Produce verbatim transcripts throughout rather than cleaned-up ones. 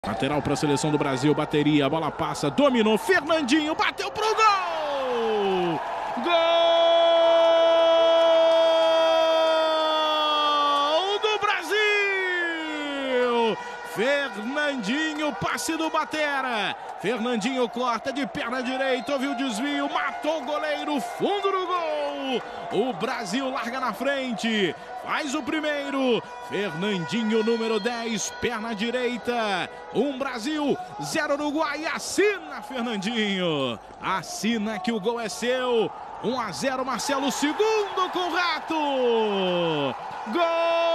Lateral para a seleção do Brasil, bateria, a bola passa, dominou, Fernandinho, bateu pro gol! Gol do Brasil! Fernandinho, passe do Batera. Fernandinho corta de perna direita, ouviu o desvio, matou o goleiro, fundo do gol. O Brasil larga na frente, faz o primeiro. Fernandinho, número dez, perna direita. Um Brasil, zero Uruguai. Assina, Fernandinho. Assina que o gol é seu. um a zero, Marcelo, segundo com o Rato. Gol!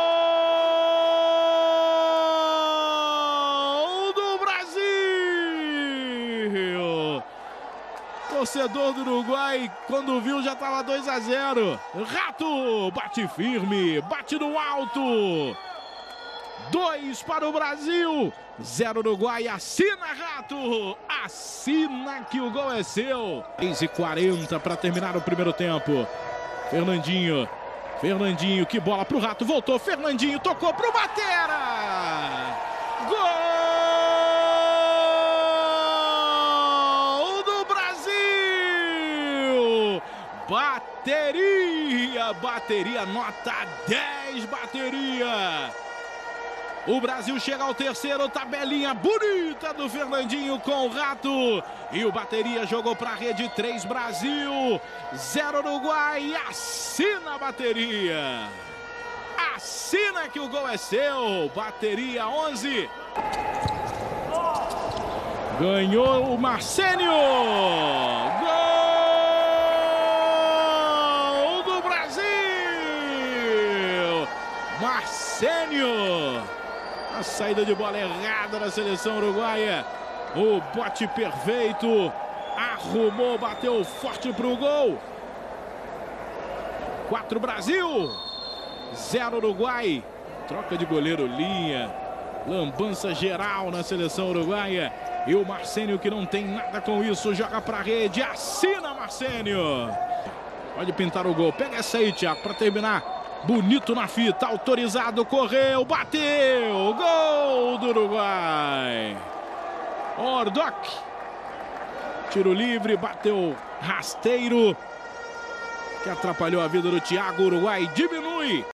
Torcedor do Uruguai, quando viu, já estava dois a zero. Rato bate firme, bate no alto. dois para o Brasil, zero Uruguai. Assina, Rato. Assina que o gol é seu. seis e quarenta para terminar o primeiro tempo. Fernandinho. Fernandinho, que bola pro Rato. Voltou, Fernandinho, tocou pro Batera. Gol! Bateria, bateria, nota dez, bateria. O Brasil chega ao terceiro, tabelinha bonita do Fernandinho com o Rato. E o bateria jogou para a rede, três Brasil, zero Uruguai. Assina a bateria. Assina que o gol é seu. Bateria onze. Ganhou o Marcênio. Gol! Marcênio, a saída de bola errada da seleção uruguaia, o bote perfeito, arrumou, bateu forte pro gol. quatro Brasil, zero Uruguai. Troca de goleiro, linha, lambança geral na seleção uruguaia. E o Marcênio, que não tem nada com isso, joga pra rede, assina Marcênio. Pode pintar o gol, pega essa aí, Thiago, pra terminar. Bonito na fita, autorizado, correu, bateu, gol do Uruguai. Ordoc, tiro livre, bateu rasteiro, que atrapalhou a vida do Thiago. Uruguai diminui.